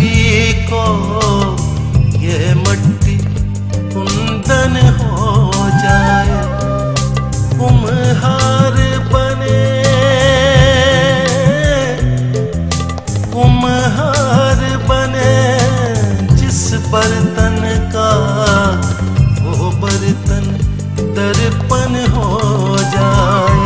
मट्टी को ये मट्टी कुंदन हो जाए, कुम्हार बने, कुम्हार बने जिस बर्तन का वो बर्तन दर्पण हो जाए।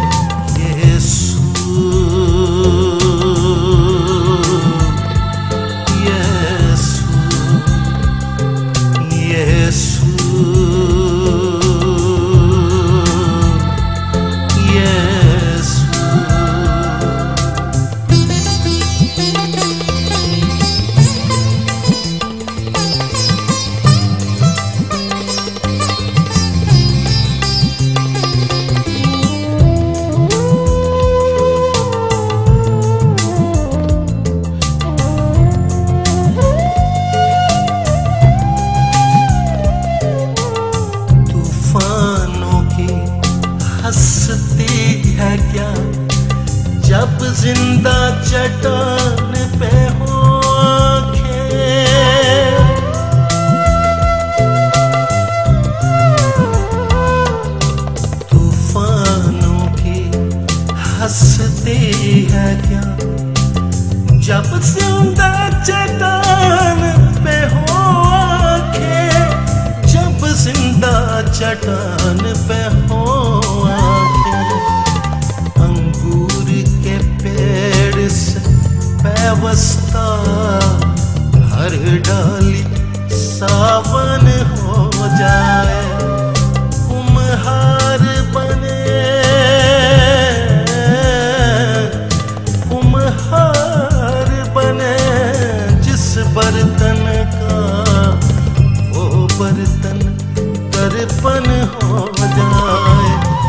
हंसती है क्या जब जिंदा चट्टान पे हो आँखें, तूफानों की हंसती है क्या जब जिंदा चट्टान पे हो आँखें, जब जिंदा चट्टान पे हो व्यवस्था हर डाली सावन हो जाए, कुम्हार बने, कुम्हार बने जिस बर्तन का वो बर्तन दर्पण हो जाए।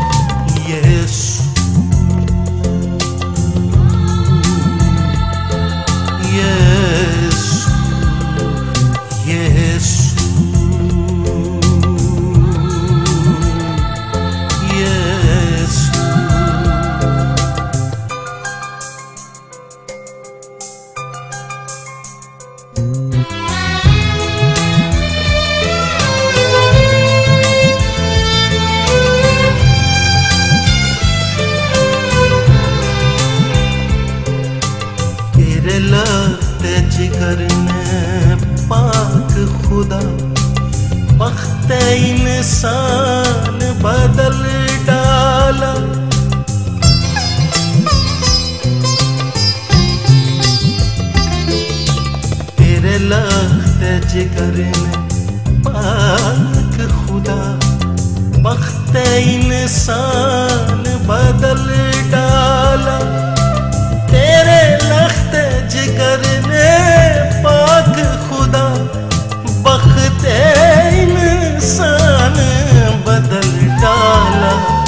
लगते जिगर ने पाक खुदा बख्ते इंसान बदल डाला, तेरे लगते जिगर ने पाक खुदा बख्ते इंसान बदल डाला, तेरे लख्ते जिगर ने पाक खुदा बख्ते इंसान बदल डाला।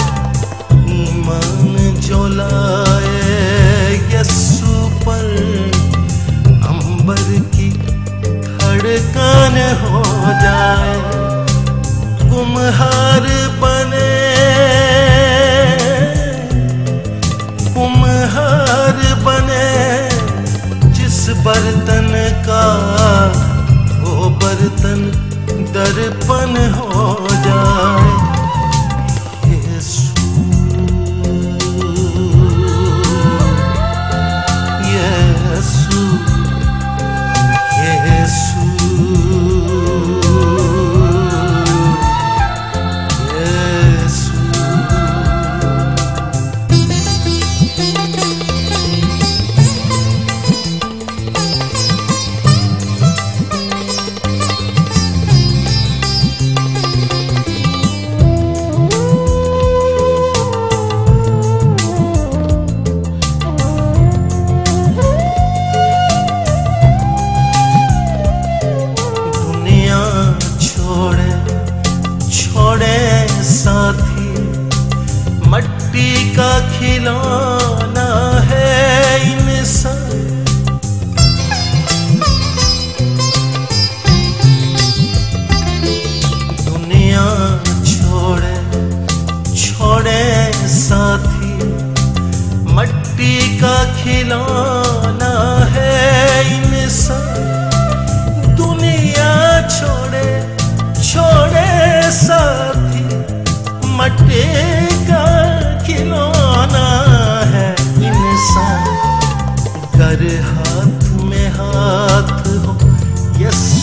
ईमान जो लाए यस्सु पर अंबर की धड़कन हो जाए, कुम्हार बने, कुम्हार बने जिस बर्तन का वो बर्तन दर्पण हो जाए। यीशु यीशु यीशु मट्टी का खिलौना है इंसान, दुनिया छोड़े छोड़े साथी, मट्टी का खिलौना है इंसान। मट्टी का खिलौना है इंसान। गर हाथ में हाथ हो, यस